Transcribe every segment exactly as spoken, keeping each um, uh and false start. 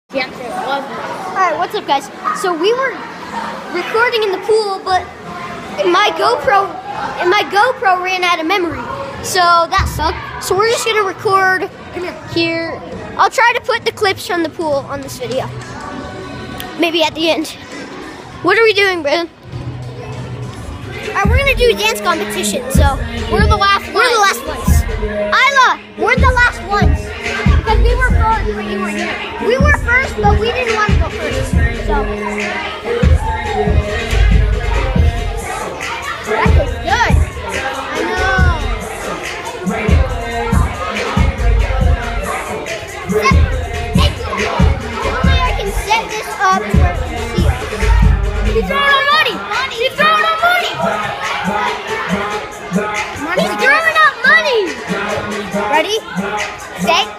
Alright, what's up guys? So we were recording in the pool, but my GoPro my GoPro ran out of memory. So that sucked. So we're just gonna record here. I'll try to put the clips from the pool on this video. Maybe at the end. What are we doing, Brandon? Alright, we're gonna do a dance competition, so we're the last ones. We're the last ones. Isla, we're the last ones. Because we were first, but you were here. We were first, but we didn't want to go first. So that tastes good. I know. Set, thank you. Only I can set this up to where you can see us. He's throwing out money. He's throwing out money. He's throwing out money. Ready? Set.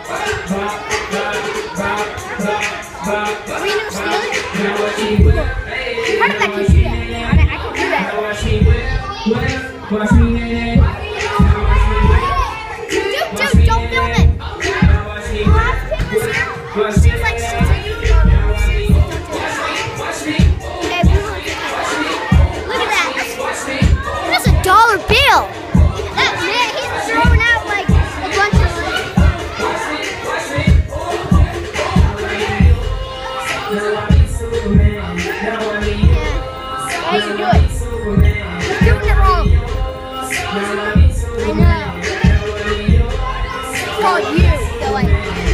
Are we gonna steal it? How did that kid do that? I, I can do that. Dude, dude, don't film it. The last kid was here. She was like, look at that. That's a dollar bill. That man, he's throwing out like a bunch of money. How you do it? You're doing it wrong. I know. It's called you. So like.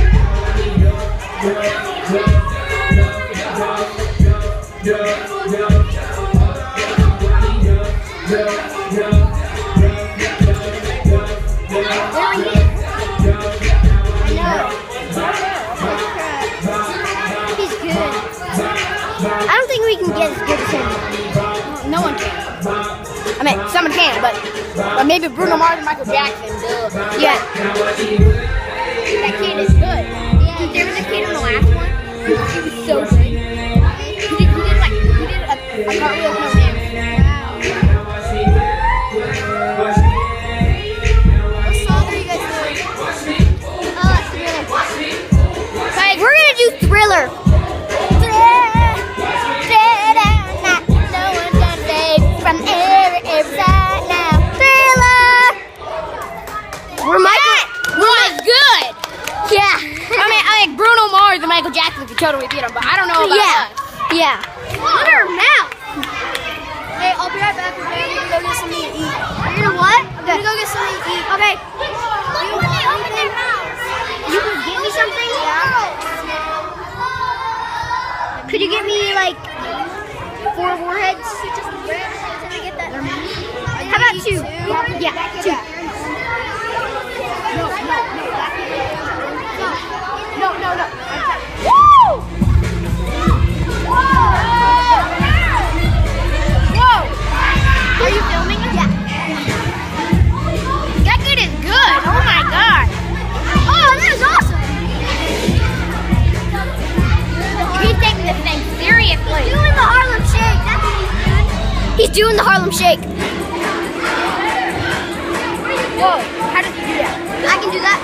He's good. I don't think we can get as good as him. No one can. I mean, someone can, but, but maybe Bruno Mars and Michael Jackson. Duh. Yeah. That kid is good. Yeah. There was a kid in the last one. He was so good. He did, he did like, he did a, a cartwheel with no hands. What song are you guys doing? Uh, Thriller. Guys, we're gonna do Thriller. From every, every side now. Thriller! We're Michael. Was good. Yeah. I mean, I mean, Bruno Mars and Michael Jackson could totally beat him, but I don't know about Yeah. us. Yeah. Look at her mouth. Hey, I'll be right back. We're gonna go get something to eat. You're gonna what? We're gonna go get something to eat. Okay. Look when they open their mouths. You can give me something? Yeah. Could you give me like four warheads? How about two? Yeah, two. No, no, no. No, no, no. Woo! Whoa! Are you filming it? Yeah. That kid is good. Oh my god. Oh, that was awesome. He's taking this thing seriously. He's doing the Harlem Shake. That's what he's doing. He's doing the Harlem Shake. Whoa, how does he do that? I can do that.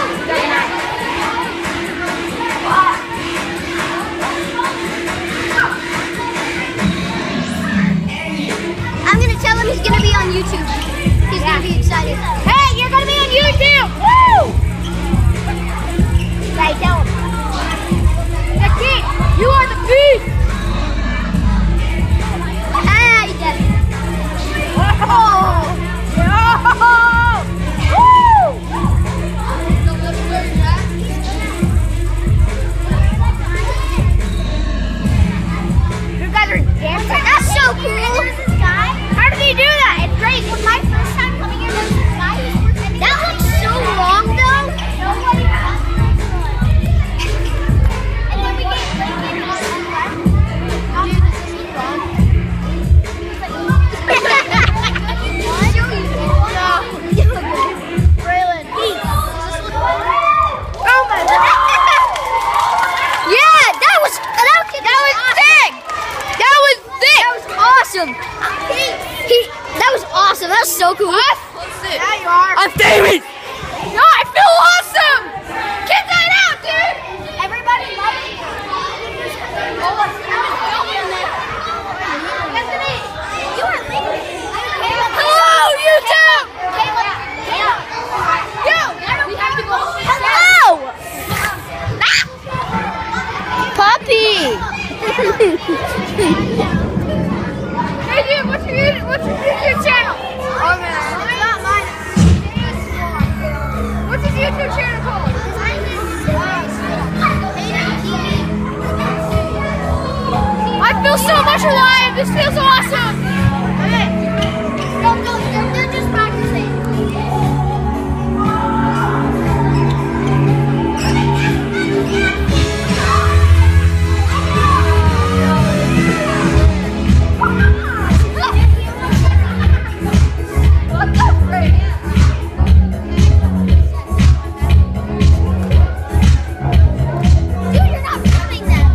I'm gonna tell him he's gonna be on YouTube. He's Yeah. gonna be excited. Hey, you're gonna be on YouTube! Woo! Hey, tell him. Hey, kid, you are the beast! Ah, you got it. Oh! Oh! Woo! You guys are dancing. That's so cool. How did he do that? It's great. When my first time coming here, there was this guy who was working. That looks so long though. Nobody. And then we get like in our own left. Dude, this is wrong. Braylon. Oh my god. Yeah, that was that was that was big. That was sick. That was awesome. He, he that was awesome. That was so cool. Yeah, you are. I'm famous. No, I feel awesome. Get that out, dude. Everybody loves you. Hey dude, what's your YouTube, what's your YouTube channel? Oh man, it's not mine. What's his YouTube channel called? I feel so much alive. This feels awesome. Okay. No, no, they're, they're just practicing. What the frick? Dude, you're not filming them.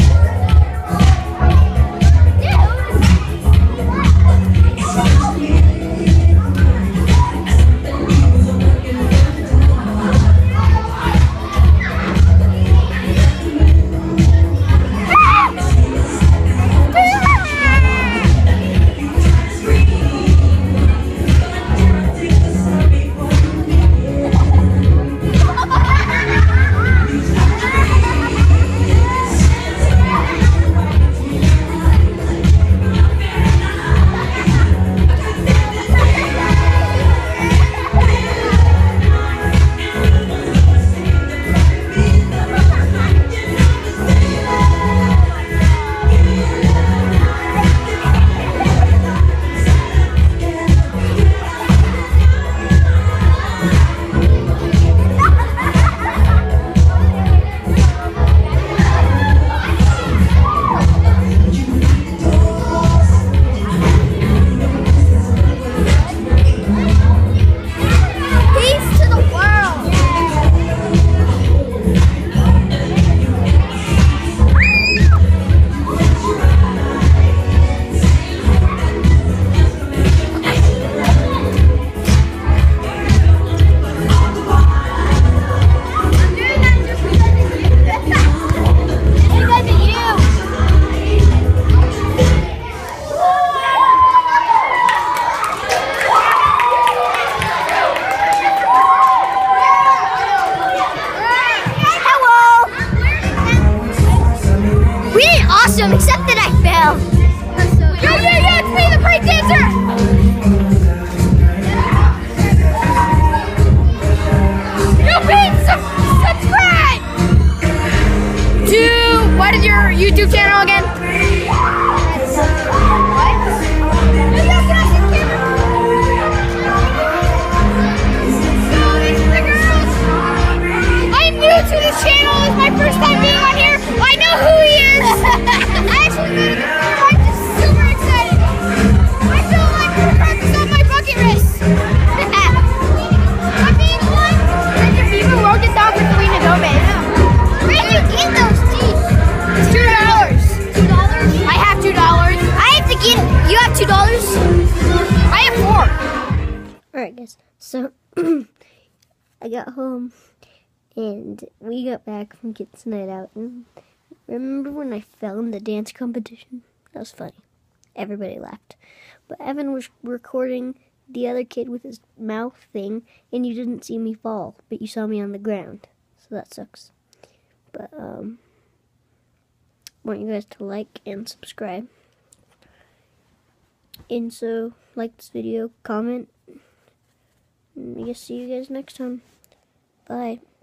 Awesome, except that I fell. Yo, yo, yo, it's me, the break dancer! Yo, please, sub subscribe! To, what is your YouTube channel again? What? Yo, yo, can I see the camera? So, this is the girls. I'm new to this channel, it's my first time being on here. I know who he is! I actually made it before. I'm just super excited. I feel like we're about to stop my bucket list. I'm being one. And if you even wrote this down for Selena Gomez. Where did you get those teeth? It's two dollars. Two dollars? I have two dollars. I have to get. You have two dollars? I have four. All right, guys. So I got home and we got back from Kids Night Out. And remember when I fell in the dance competition? That was funny. Everybody laughed. But Evan was recording the other kid with his mouth thing, and you didn't see me fall, but you saw me on the ground. So that sucks. But, um, I want you guys to like and subscribe. And so, like this video, comment, and I guess see you guys next time. Bye.